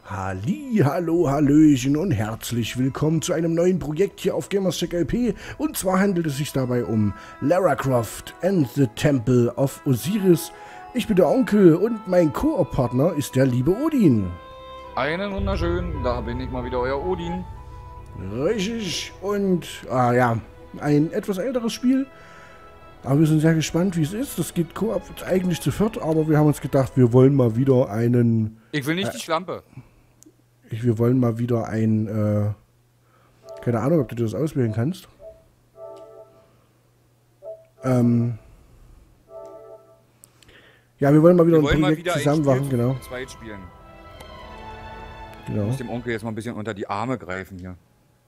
Hallo, Hallöchen und herzlich willkommen zu einem neuen Projekt hier auf Gamerscheck LP. Und zwar handelt es sich dabei um Lara Croft and the Temple of Osiris. Ich bin der Onkel und mein Koop-Partner ist der liebe Odin. Einen wunderschönen, da bin ich mal wieder, euer Odin. Richtig, und ja, ein etwas älteres Spiel. Aber wir sind sehr gespannt, wie es ist. Das geht Koop eigentlich zu viert, aber wir haben uns gedacht, wir wollen mal wieder einen... Ich will nicht die Schlampe. Wir wollen mal wieder ein, keine Ahnung, ob du das auswählen kannst. Ja, wir wollen mal wieder ein Projekt zusammen machen, genau. Zweit spielen. Genau. Ich muss dem Onkel jetzt mal ein bisschen unter die Arme greifen hier.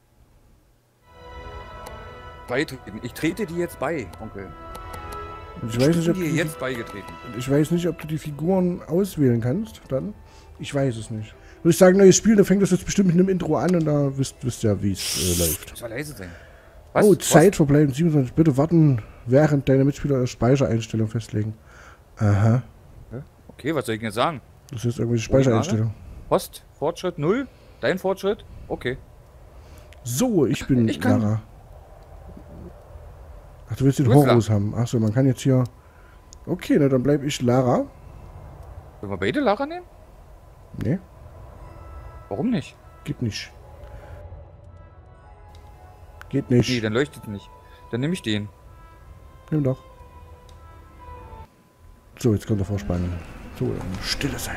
Beitreten. Ich trete dir jetzt bei, Onkel. Ich weiß nicht, ob dir jetzt beigetreten. Ich weiß nicht, ob du die Figuren auswählen kannst, dann. Ich weiß es nicht. Würde ich sagen, neues Spiel, dann fängt das jetzt bestimmt mit einem Intro an und da wisst ihr, wie es läuft. Soll leise sein. Was? Oh, Zeit verbleiben 27. Bitte warten, während deine Mitspieler ihre Speichereinstellung festlegen. Aha. Okay, was soll ich denn jetzt sagen? Das ist irgendwelche Speichereinstellung. Post, Fortschritt 0. Dein Fortschritt? Okay. So, ich bin Lara. Ach, du willst den Horus haben. Achso, man kann jetzt hier... Okay, na dann bleib ich Lara. Sollen wir beide Lara nehmen? Nee. Warum nicht? Geht nicht. Geht nicht. Nee, dann leuchtet nicht. Dann nehme ich den. Nimm doch. So, jetzt kommt der Vorspann. So, Stille sein.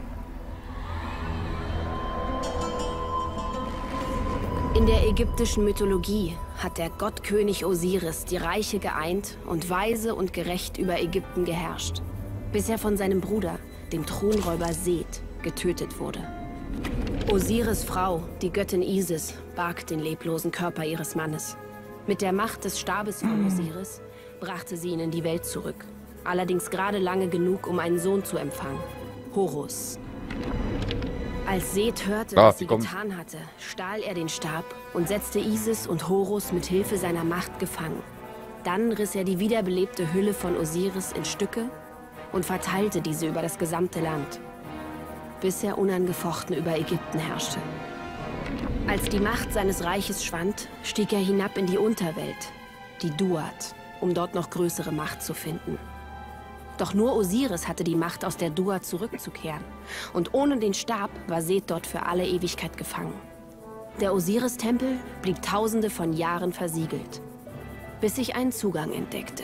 In der ägyptischen Mythologie hat der Gottkönig Osiris die Reiche geeint und weise und gerecht über Ägypten geherrscht, bis er von seinem Bruder, dem Thronräuber Seth, getötet wurde. Osiris' Frau, die Göttin Isis, barg den leblosen Körper ihres Mannes. Mit der Macht des Stabes von Osiris brachte sie ihn in die Welt zurück. Allerdings gerade lange genug, um einen Sohn zu empfangen. Horus. Als Seth hörte, was sie getan hatte, stahl er den Stab und setzte Isis und Horus mit Hilfe seiner Macht gefangen. Dann riss er die wiederbelebte Hülle von Osiris in Stücke und verteilte diese über das gesamte Land, bis er unangefochten über Ägypten herrschte. Als die Macht seines Reiches schwand, stieg er hinab in die Unterwelt, die Duat, um dort noch größere Macht zu finden. Doch nur Osiris hatte die Macht, aus der Duat zurückzukehren. Und ohne den Stab war Seth dort für alle Ewigkeit gefangen. Der Osiris-Tempel blieb tausende von Jahren versiegelt, bis ich einen Zugang entdeckte.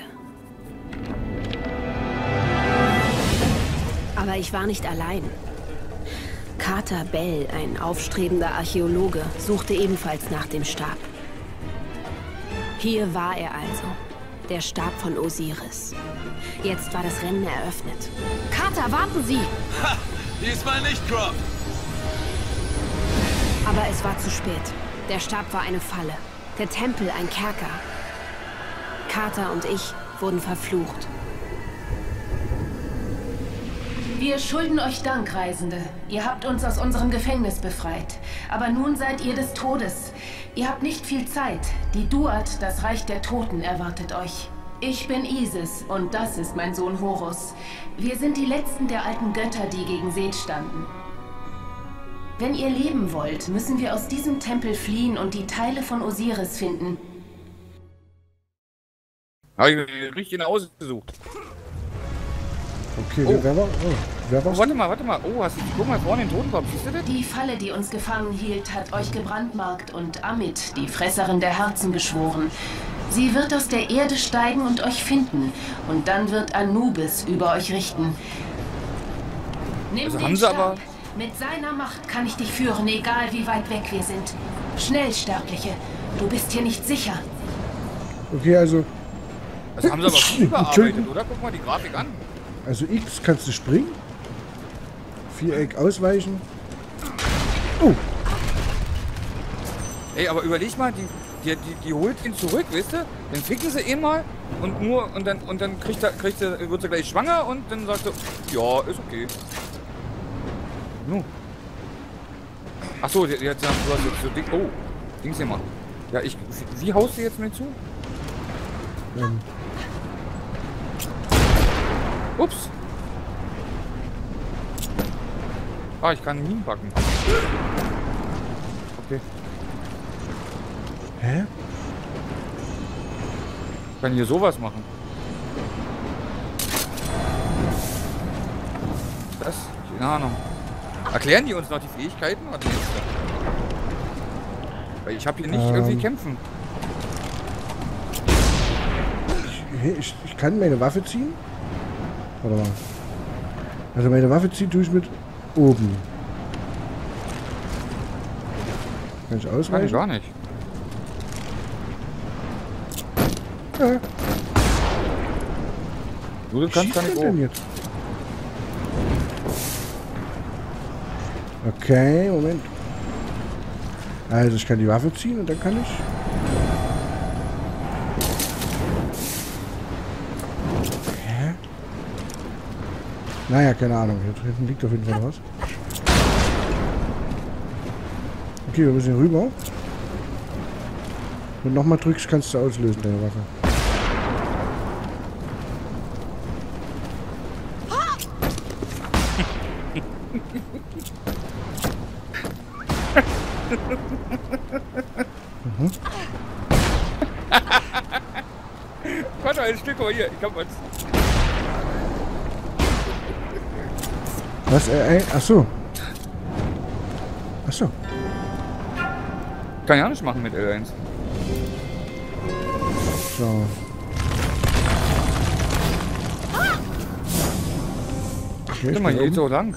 Aber ich war nicht allein. Carter Bell, ein aufstrebender Archäologe, suchte ebenfalls nach dem Stab. Hier war er also, der Stab von Osiris. Jetzt war das Rennen eröffnet. Carter, warten Sie! Ha! Diesmal nicht, Croft! Aber es war zu spät. Der Stab war eine Falle. Der Tempel ein Kerker. Carter und ich wurden verflucht. Wir schulden euch Dank, Reisende. Ihr habt uns aus unserem Gefängnis befreit. Aber nun seid ihr des Todes. Ihr habt nicht viel Zeit. Die Duat, das Reich der Toten, erwartet euch. Ich bin Isis und das ist mein Sohn Horus. Wir sind die letzten der alten Götter, die gegen Seth standen. Wenn ihr leben wollt, müssen wir aus diesem Tempel fliehen und die Teile von Osiris finden. Habe ich richtig ausgesucht. Okay, wer war? Oh, wer war's? Warte mal. Oh, guck mal vorne den Totenkopf, siehst du das? Die Falle, die uns gefangen hielt, hat euch gebrandmarkt und Amit, die Fresserin der Herzen, beschworen. Sie wird aus der Erde steigen und euch finden. Und dann wird Anubis über euch richten. Nimm den Stab. Mit seiner Macht kann ich dich führen, egal wie weit weg wir sind. Schnell, Sterbliche. Du bist hier nicht sicher. Okay, also... Das haben sie aber gut überarbeitet, oder? Guck mal die Grafik an. Also X kannst du springen. Viereck ausweichen. Oh! Ey, aber überleg mal, die holt ihn zurück, weißt du? Dann ficken sie ihn mal und dann wird sie gleich schwanger und dann sagt sie, ja, ist okay. No. Achso, du hast jetzt so dick. Oh, Dings hier mal. Ja, wie haust du jetzt mir zu? Ups. Ah, ich kann Minen backen. Okay. Hä? Ich kann hier sowas machen. Das? Keine Ahnung. Erklären die uns noch die Fähigkeiten? Oder nicht? Weil ich habe hier nicht irgendwie kämpfen. Ich kann meine Waffe ziehen? Warte mal. Also meine Waffe ziehen tue ich mit oben. Kann ich ausweichen? Kann ich gar nicht. Ja. Du Wie kannst schießt gar nicht man denn oben. jetzt? Okay, Moment. Also ich kann die Waffe ziehen und dann kann ich... Hä? Naja, keine Ahnung. Hier hinten liegt auf jeden Fall was. Okay, wir müssen hier rüber. Wenn du nochmal drückst, kannst du auslösen, deine Waffe. Warte mal, ein Stück mal hier. Ich hab was. Was? Achso. Achso. Kann ich auch nicht machen mit L1. So. Okay, Guck mal, bin hier geht oben. so lang.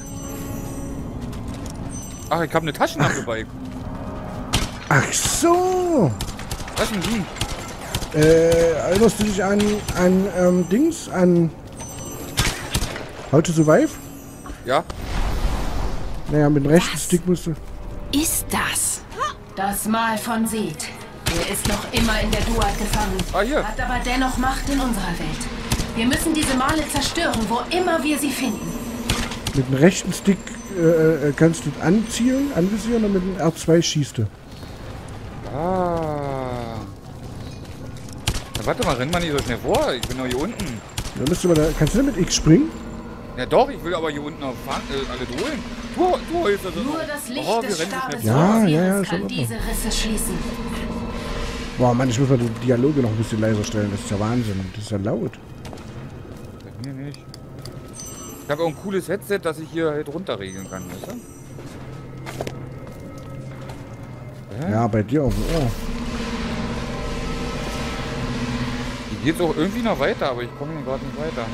Ach, ich habe eine Taschenlampe bei. Ach so. Was ist denn die? Erinnerst du dich an Dings? An How to Survive? Ja? Naja, mit dem rechten Stick musst du... Ist das? Das Mal von Seth. Er ist noch immer in der Duat gefangen. Ah, hier. Hat aber dennoch Macht in unserer Welt. Wir müssen diese Male zerstören, wo immer wir sie finden. Mit dem rechten Stick kannst du anzielen, anvisieren und mit dem R2 schießt du. Ah. Na, warte mal, renn mal nicht so schnell vor. Ich bin noch hier unten. Dann musst du mal da, kannst du denn mit X springen? Ja doch, ich will aber hier unten auf alle holen. Du holst also Nur das Licht wir des rennen nicht Stabes schnell Ja, vor. Osiris ja, ist kann in Ordnung. diese Risse schließen. Boah, Mann, ich muss mal die Dialoge noch ein bisschen leiser stellen. Das ist ja Wahnsinn. Das ist ja laut. Bei mir nicht. Ich habe auch ein cooles Headset, das ich hier halt runterregeln kann, weißt du? Ja, bei dir auf dem Ohr. Die geht auch irgendwie noch weiter, aber ich komme gerade nicht weiter.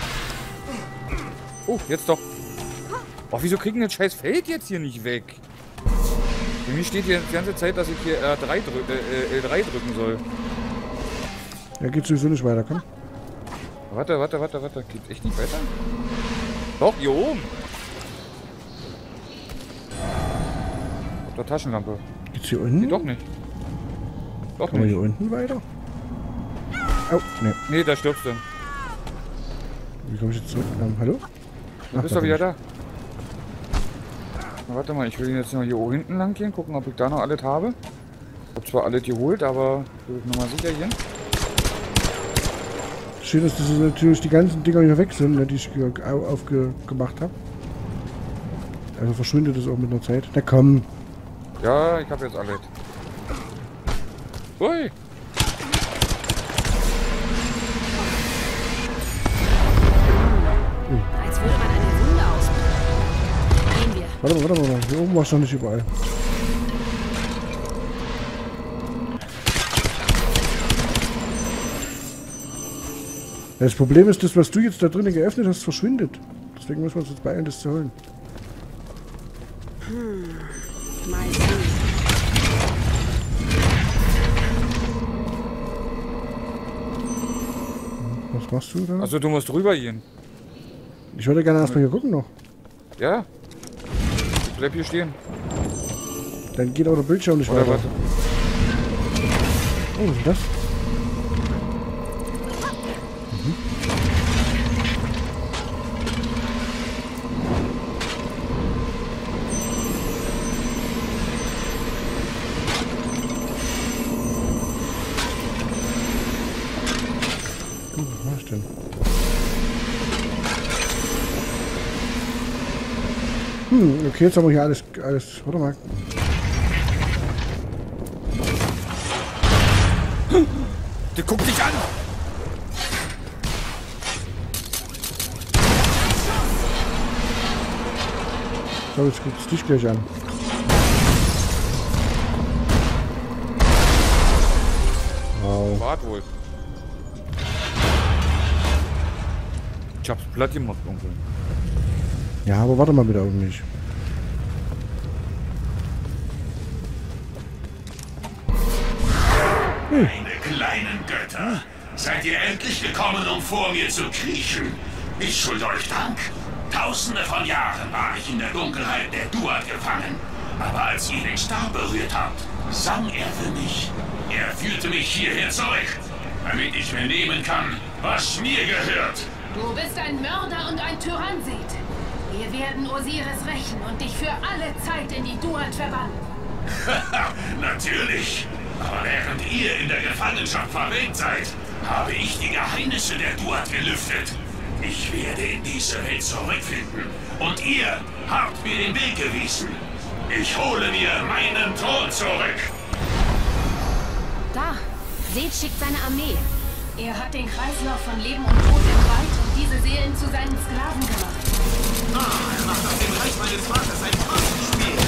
Oh, jetzt doch. Oh, wieso kriegen das scheiß Feld jetzt hier nicht weg? Für mich steht hier die ganze Zeit, dass ich hier L3 drücken soll. Ja, geht sowieso nicht weiter, komm. Warte. Geht echt nicht weiter? Doch, hier oben. Auf der Taschenlampe. Geht's hier unten? Nee, doch nicht. Doch Kommen wir nicht. hier unten weiter? Oh, ne. Nee, da stirbst du. Wie komme ich jetzt zurück? Hallo? Du bist da doch wieder bin da. Na, warte mal, ich will jetzt noch hier hinten lang gehen, gucken, ob ich da noch alles habe. Ich hab zwar alles geholt, aber ich will nochmal sicher gehen. ich. Schön, dass das natürlich die ganzen Dinger hier weg sind, ne, die ich aufgemacht habe. Also verschwindet das auch mit einer Zeit. Na komm. Ja, ich habe jetzt alles. Ui! Als würde man eine Wunde ausbrechen. Gehen wir. Warte. Hier oben war es noch nicht überall. Das Problem ist, das, was du jetzt da drinnen geöffnet hast, verschwindet. Deswegen müssen wir uns jetzt beeilen, das zu holen. Mal sehen. Was machst du da? Also du musst rüber gehen. Ich würde gerne erstmal hier gucken noch. Ja? Ich bleib hier stehen. Dann geht auch der Bildschirm nicht Oder weiter. warte. Oh, was ist das? Was mach ich denn? Okay, jetzt haben wir hier alles... Warte mal. Der guckt dich an! So, jetzt guckt es dich gleich an. Wow. Wart wohl. Ich hab's platt gemacht, Onkel. Ja, aber warte mal bitte auf mich. Meine kleinen Götter, seid ihr endlich gekommen, um vor mir zu kriechen? Ich schulde euch Dank. Tausende von Jahren war ich in der Dunkelheit der Duat gefangen. Aber als ihr den Stab berührt habt, sang er für mich. Er führte mich hierher zurück, damit ich mir nehmen kann, was mir gehört. Du bist ein Mörder und ein Tyrann, Seth. Wir werden Osiris rächen und dich für alle Zeit in die Duat verbannen. Natürlich. Aber während ihr in der Gefangenschaft verwehrt seid, habe ich die Geheimnisse der Duat gelüftet. Ich werde in diese Welt zurückfinden. Und ihr habt mir den Weg gewiesen. Ich hole mir meinen Thron zurück. Da, Seth schickt seine Armee. Er hat den Kreislauf von Leben und Tod entweiht und diese Seelen zu seinen Sklaven gemacht. Er macht aus dem Reich meines Vaters ein Spiel.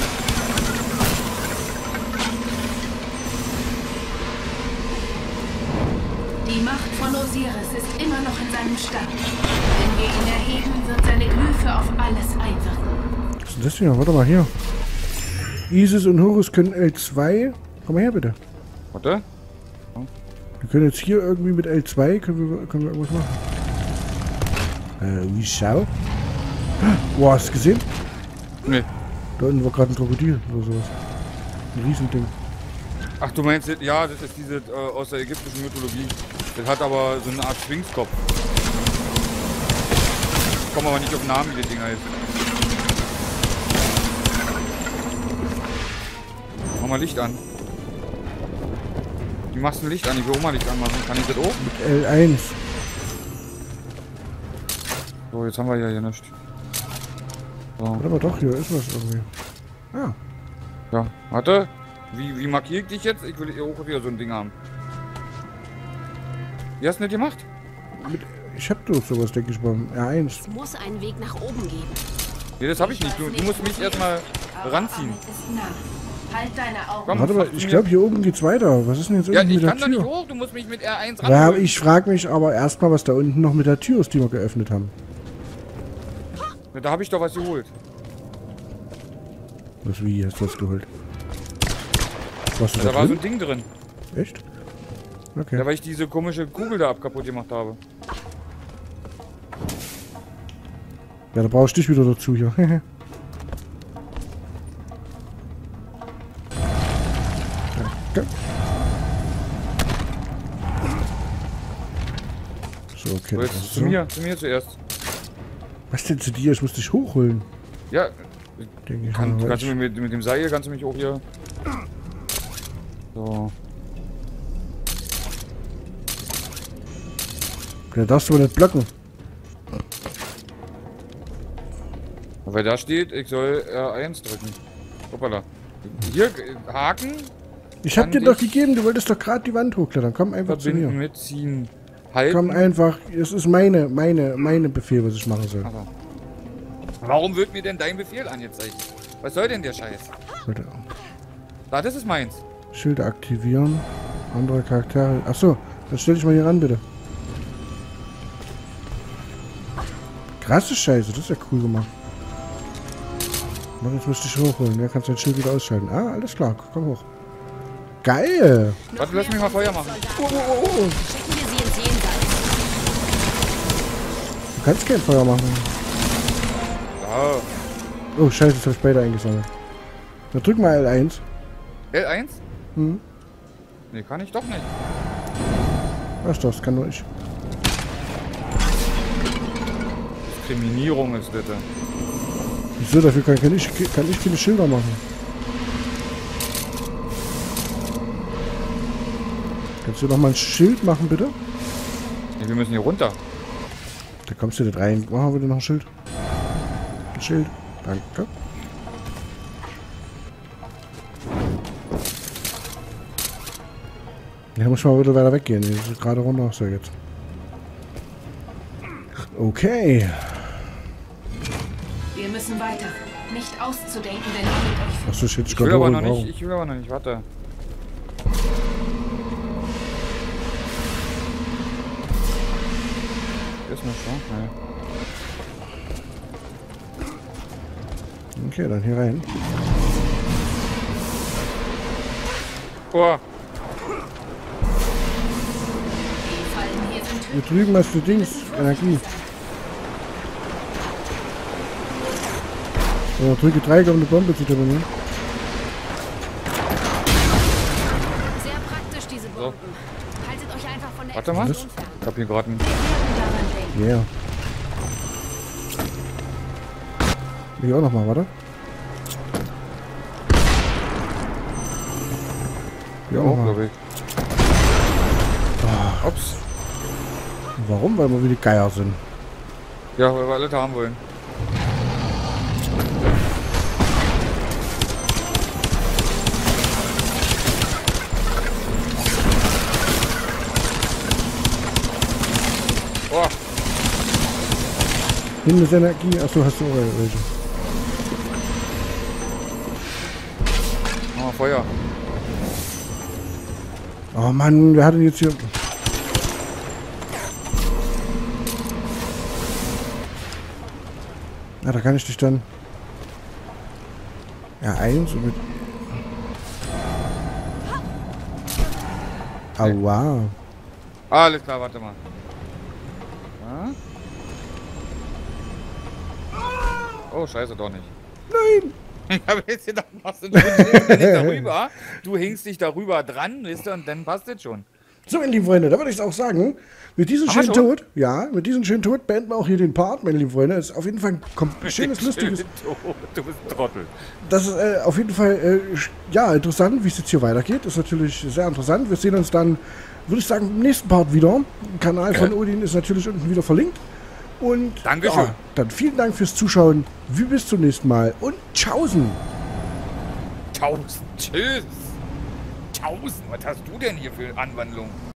Die Macht von Osiris ist immer noch in seinem Stab. Wenn wir ihn erheben, wird seine Glyphe auf alles einwirken. Was ist denn das hier? Warte mal hier. Isis und Horus können L2. Komm mal her bitte. Warte. Wir können jetzt hier irgendwie mit L2 können wir irgendwas machen. Wie schau? Boah, hast du gesehen? Nee. Da unten war gerade ein Krokodil oder sowas. Ein Riesending. Ach, du meinst, ja, das ist diese aus der ägyptischen Mythologie. Das hat aber so eine Art Schwingskopf. Ich komme aber nicht auf den Namen, wie das Ding heißt. Mach mal Licht an. Wie machst du ein Licht an? Ich will auch mal Licht anmachen. Kann ich das auch? Mit L1. So, jetzt haben wir ja hier nichts. So. Warte mal doch, hier ist was irgendwie. Ah. Ja, warte. Wie markiere ich dich jetzt? Ich will hier auch wieder so ein Ding haben. Wie hast du das gemacht? Ich hab doch sowas, denke ich, beim R1. Es muss einen Weg nach oben geben. Nee, das habe ich nicht. Du musst mich erstmal ranziehen. Ist nah. Halt deine Augen. Komm, Warte mal, ich glaube hier oben geht's weiter. Was ist denn jetzt Ja, unten ich mit der kann doch nicht Tür? hoch. Du musst mich mit R1 Ja, ranholen. ich frage mich aber erstmal, was da unten noch mit der Tür ist, die wir geöffnet haben. Ja, da habe ich doch was geholt. Was, wie hast du das geholt? Was ist Ja, da da war so drin? ein Ding drin. Echt? Okay. Ja, weil ich diese komische Kugel da kaputt gemacht habe. Ja, da brauchst du dich wieder dazu hier. Danke. So, okay. So, das jetzt ist zu so. mir zuerst. Was denn zu dir? Ich muss dich hochholen. Ja, Denke ich. kannst mal. du mit dem Seil kannst du mich auch hier. So. Ja, darfst du aber nicht blocken. Weil da steht, ich soll R1 drücken. Hoppala. Hier, Haken, Ich hab Kann dir doch dich gegeben, du wolltest doch gerade die Wand hochklettern. Komm einfach zu verbinden mir. mit ziehen. Halten. Komm einfach. Es ist meine Befehl, was ich machen soll. Aber warum wird mir denn dein Befehl angezeigt? Was soll denn der Scheiß? Warte. Da, das ist meins. Schilder aktivieren. Andere Charaktere. Achso, dann stell dich mal hier ran, bitte. Krasse Scheiße, das ist ja cool gemacht. Mann, jetzt müsste ich hochholen. Ja, kannst du dein Schild wieder ausschalten. Ah, alles klar, komm hoch. Geil! Warte, lass mich mal Feuer machen. Schicken wir sie ins Jenseits. Du kannst kein Feuer machen. Ja. Oh, scheiße, das hab ich beide eingesammelt. Dann drück mal L1. L1? Hm. Nee, kann ich doch nicht. Ach doch, das kann nur ich. Diskriminierung ist das. Wieso, dafür kann ich keine Schilder machen. Kannst du noch mal ein Schild machen, bitte? Nee, wir müssen hier runter. Da kommst du nicht rein. Machen wir dir noch ein Schild. Ein Schild. Danke. Ja, muss mal wieder weiter weggehen. Die ist gerade runter. So, jetzt. Okay. Wir müssen weiter. Nicht auszudenken, denn ihr mit euch Das ist jetzt Ich will aber noch nicht, warte. Ist noch schon? Nee. Okay, dann hier rein. Oh, Die Fallen hier sind Hier drüben hast du Dings. Energie. So, drücke Dreieck, um eine Bombe zu deponieren. Sehr praktisch, diese Bomben. Haltet euch einfach von der Warte mal. Explosion fern. ich hab hier gerade einen... Wir werden daran denken. Yeah. Hier auch nochmal, warte. Hier auch Oh, nochmal. glaube ich. Ups. Warum? Weil wir wie die Geier sind. Ja, weil wir alle da haben wollen. Oh, Hinten ist Energie. Achso, hast du auch welche. oh, Feuer. Oh Mann, wer hat denn jetzt hier... Na, da kann ich dich dann... Ja, eins und mit... Aua. Alles klar, warte mal. Ja? Oh, scheiße, doch nicht. Nein! Ich habe jetzt gedacht, machst du nicht darüber. Du hängst dich darüber dran, wisst ihr, und dann passt es schon. So, meine lieben Freunde, da würde ich es auch sagen, mit diesem Haben wir schönen schon? Tod, ja, mit diesem schönen Tod beenden wir auch hier den Part, meine lieben Freunde. Ist auf jeden Fall ein schönes, lustiges... Du bist ein Trottel. Das ist auf jeden Fall, ja, interessant, wie es jetzt hier weitergeht. Ist natürlich sehr interessant. Wir sehen uns dann, würde ich sagen, im nächsten Part wieder. Der Kanal von Odin ist natürlich unten wieder verlinkt. Und Dankeschön. ja, dann vielen Dank fürs Zuschauen. Wir bis zum nächsten Mal und tschaußen. 1000, tschüss. 1000, was hast du denn hier für Anwandlungen?